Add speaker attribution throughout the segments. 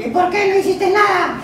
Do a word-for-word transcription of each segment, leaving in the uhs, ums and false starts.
Speaker 1: ¿Y por qué no hiciste nada?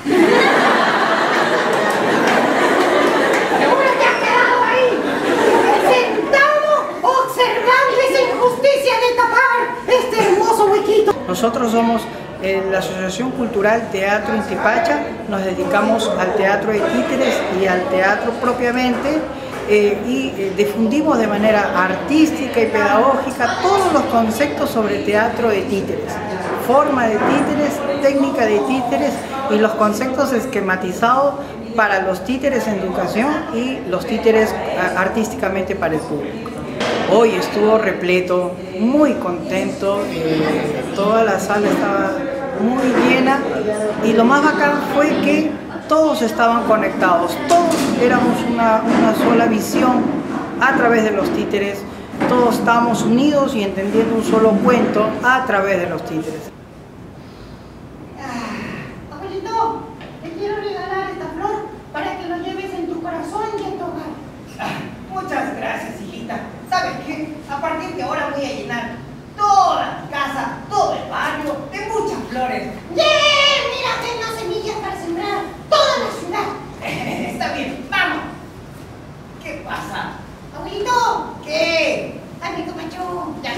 Speaker 1: ¿Seguro te has quedado ahí, sentado, observando esa injusticia de tapar este hermoso huequito?
Speaker 2: Nosotros somos eh, la Asociación Cultural Teatro Intipacha, nos dedicamos al teatro de títeres y al teatro propiamente, eh, y eh, difundimos de manera artística y pedagógica todos los conceptos sobre teatro de títeres, forma de títeres, técnica de títeres y los conceptos esquematizados para los títeres en educación y los títeres artísticamente para el público. Hoy estuvo repleto, muy contento, eh, toda la sala estaba muy llena y lo más bacán fue que todos estaban conectados, todos éramos una, una sola visión a través de los títeres, todos estábamos unidos y entendiendo un solo cuento a través de los títeres.
Speaker 1: Ah, abuelito, te quiero regalar esta flor para que lo lleves en tu corazón y en tu hogar.
Speaker 3: Ah, muchas gracias, hijita. ¿Sabes qué? A partir de ahora voy a llenar toda mi casa, todo el barrio, de muchas flores.
Speaker 1: ¡Yeah! Mira, tengo semillas para sembrar toda la ciudad.
Speaker 3: Está bien, vamos. ¿Qué pasa?
Speaker 1: Abuelito,
Speaker 3: ¿Qué?
Speaker 1: ay, mi comacho.
Speaker 3: Ya.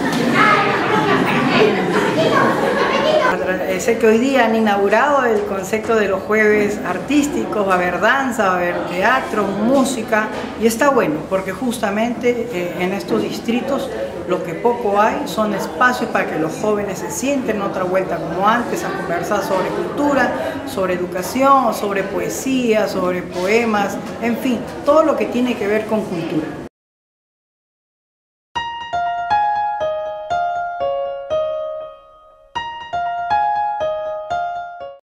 Speaker 2: Sé que hoy día han inaugurado el concepto de los jueves artísticos, va a haber danza, va a haber teatro, música, y está bueno porque justamente eh, en estos distritos lo que poco hay son espacios para que los jóvenes se sienten otra vuelta como antes a conversar sobre cultura, sobre educación, sobre poesía, sobre poemas, en fin, todo lo que tiene que ver con cultura.